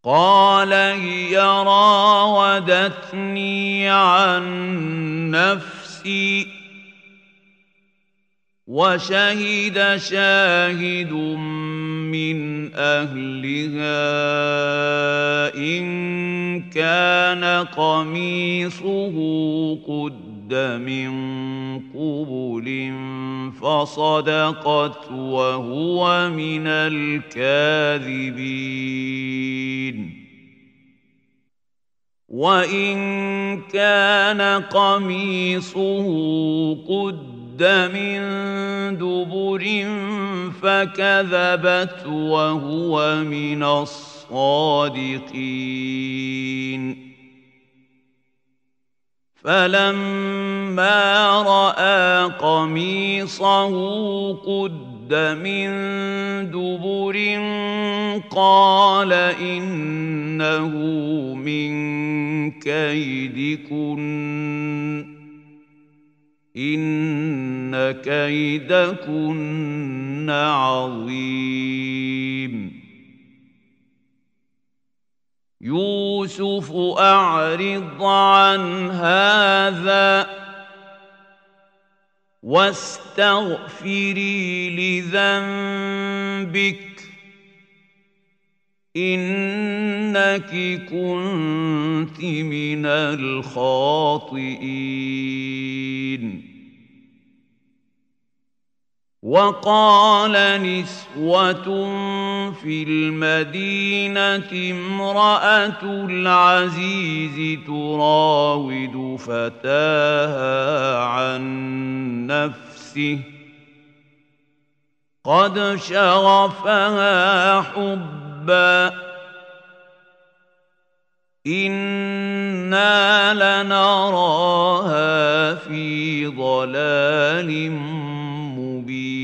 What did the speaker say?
قال هي راودتني عن نفسي وشهد شاهد من أهلها إن كان قميصه قد من قبل فصدقت وهو من الكاذبين وإن كان قميصه قد من دبر فكذبت وهو من الصادقين فلما رأى قميصه قد من دبر قال إنه من كيدكن إن كيدكن عظيم يوسف أعرض عن هذا واستغفري لذنبك إنك كنت من الخاطئين وقال نسوة في المدينة امرأة العزيز تراود فتاها عن نفسه قد شغفها حبا إنا لنراها في ضلال مبين